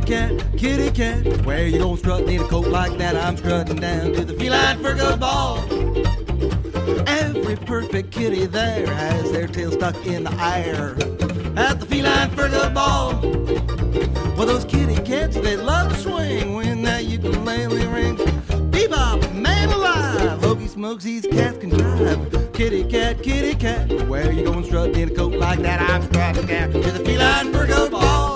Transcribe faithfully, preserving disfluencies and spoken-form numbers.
cat, kitty cat, where you gon' strutting in a coat like that? I'm strutting down to the feline for good ball. Every perfect kitty there has their tail stuck in the air at the feline for good ball. Well, those kitty cats, they love to swing when that ukulele rings. Bebop, man alive, hokey smokes, these cats can drive. Kitty cat, kitty cat, where you going strutting in a coat like that? I'm strutting down to the feline for good ball.